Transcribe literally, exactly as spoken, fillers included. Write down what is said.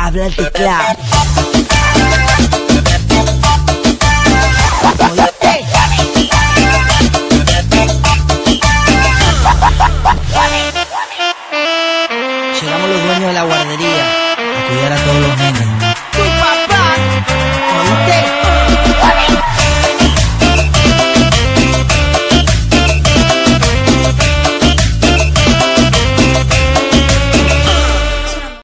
habla el teclado. Llegamos los dueños de la guardería a cuidar a todos los niños.